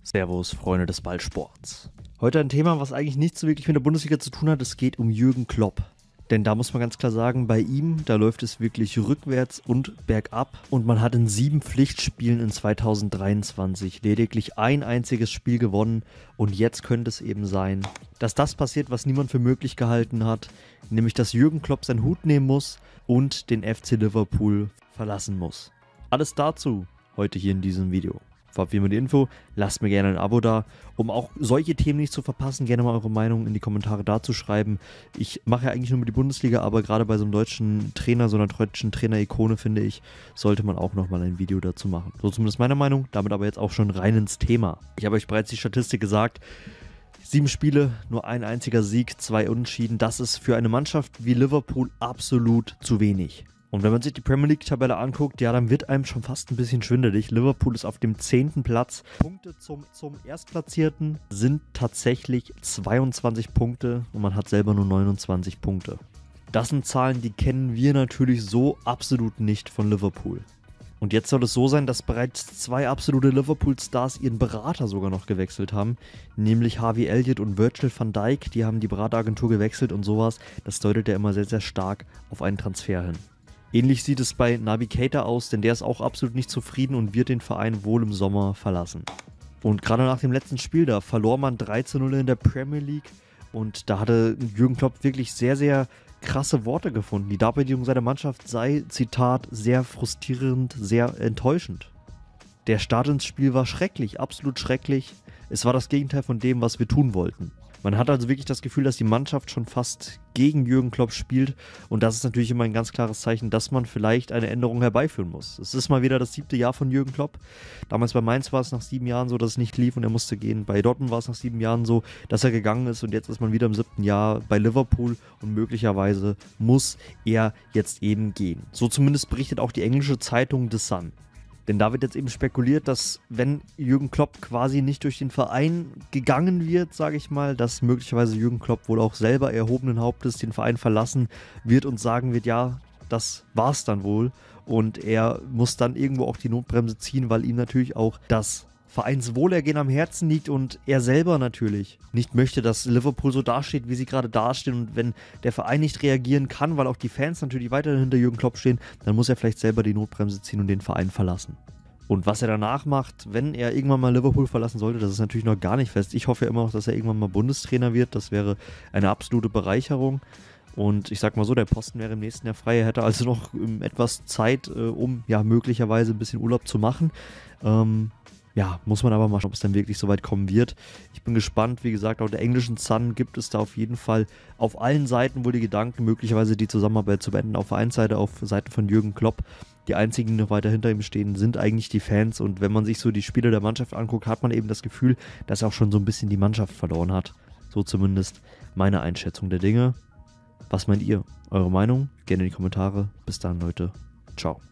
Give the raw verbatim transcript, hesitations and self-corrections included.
Servus, Freunde des Ballsports. Heute ein Thema, was eigentlich nichts so wirklich mit der Bundesliga zu tun hat. Es geht um Jürgen Klopp. Denn da muss man ganz klar sagen, bei ihm, da läuft es wirklich rückwärts und bergab. Und man hat in sieben Pflichtspielen in zweitausenddreiundzwanzig lediglich ein einziges Spiel gewonnen. Und jetzt könnte es eben sein, dass das passiert, was niemand für möglich gehalten hat. Nämlich, dass Jürgen Klopp seinen Hut nehmen muss und den F C Liverpool verlassen muss. Alles dazu heute hier in diesem Video. Vorab wie immer die Info, lasst mir gerne ein Abo da, um auch solche Themen nicht zu verpassen. Gerne mal eure Meinung in die Kommentare dazu schreiben. Ich mache ja eigentlich nur mit die Bundesliga, aber gerade bei so einem deutschen Trainer, so einer deutschen Trainer-Ikone, finde ich, sollte man auch nochmal ein Video dazu machen. So zumindest meine Meinung, damit aber jetzt auch schon rein ins Thema. Ich habe euch bereits die Statistik gesagt, sieben Spiele, nur ein einziger Sieg, zwei Unentschieden. Das ist für eine Mannschaft wie Liverpool absolut zu wenig. Und wenn man sich die Premier League-Tabelle anguckt, ja, dann wird einem schon fast ein bisschen schwindelig. Liverpool ist auf dem zehnten Platz. Punkte zum, zum Erstplatzierten sind tatsächlich zweiundzwanzig Punkte und man hat selber nur neunundzwanzig Punkte. Das sind Zahlen, die kennen wir natürlich so absolut nicht von Liverpool. Und jetzt soll es so sein, dass bereits zwei absolute Liverpool-Stars ihren Berater sogar noch gewechselt haben, nämlich Harvey Elliott und Virgil van Dijk. Die haben die Berateragentur gewechselt und sowas. Das deutet ja immer sehr, sehr stark auf einen Transfer hin. Ähnlich sieht es bei Naby Keita aus, denn der ist auch absolut nicht zufrieden und wird den Verein wohl im Sommer verlassen. Und gerade nach dem letzten Spiel, da verlor man drei zu null in der Premier League und da hatte Jürgen Klopp wirklich sehr, sehr krasse Worte gefunden. Die Darbietung seiner Mannschaft sei, Zitat, sehr frustrierend, sehr enttäuschend. Der Start ins Spiel war schrecklich, absolut schrecklich. Es war das Gegenteil von dem, was wir tun wollten. Man hat also wirklich das Gefühl, dass die Mannschaft schon fast gegen Jürgen Klopp spielt und das ist natürlich immer ein ganz klares Zeichen, dass man vielleicht eine Änderung herbeiführen muss. Es ist mal wieder das siebte Jahr von Jürgen Klopp. Damals bei Mainz war es nach sieben Jahren so, dass es nicht lief und er musste gehen. Bei Dortmund war es nach sieben Jahren so, dass er gegangen ist und jetzt ist man wieder im siebten Jahr bei Liverpool und möglicherweise muss er jetzt eben gehen. So zumindest berichtet auch die englische Zeitung The Sun. Denn da wird jetzt eben spekuliert, dass wenn Jürgen Klopp quasi nicht durch den Verein gegangen wird, sage ich mal, dass möglicherweise Jürgen Klopp wohl auch selber erhobenen Hauptes den Verein verlassen wird und sagen wird, ja, das war's dann wohl. Und er muss dann irgendwo auch die Notbremse ziehen, weil ihm natürlich auch das Vereinswohlergehen am Herzen liegt und er selber natürlich nicht möchte, dass Liverpool so dasteht, wie sie gerade dastehen. Und wenn der Verein nicht reagieren kann, weil auch die Fans natürlich weiterhin hinter Jürgen Klopp stehen, dann muss er vielleicht selber die Notbremse ziehen und den Verein verlassen. Und was er danach macht, wenn er irgendwann mal Liverpool verlassen sollte, das ist natürlich noch gar nicht fest. Ich hoffe ja immer noch, dass er irgendwann mal Bundestrainer wird. Das wäre eine absolute Bereicherung. Und ich sag mal so, der Posten wäre im nächsten Jahr frei. Er hätte also noch ähm, etwas Zeit, äh, um ja möglicherweise ein bisschen Urlaub zu machen. Ähm, Ja, muss man aber mal schauen, ob es dann wirklich so weit kommen wird. Ich bin gespannt, wie gesagt, auch der englischen Sun gibt es da auf jeden Fall auf allen Seiten wohl die Gedanken, möglicherweise die Zusammenarbeit zu beenden. Auf Vereinsseite, auf Seite von Jürgen Klopp. Die einzigen, die noch weiter hinter ihm stehen, sind eigentlich die Fans. Und wenn man sich so die Spiele der Mannschaft anguckt, hat man eben das Gefühl, dass er auch schon so ein bisschen die Mannschaft verloren hat. So zumindest meine Einschätzung der Dinge. Was meint ihr? Eure Meinung? Gerne in die Kommentare. Bis dann, Leute. Ciao.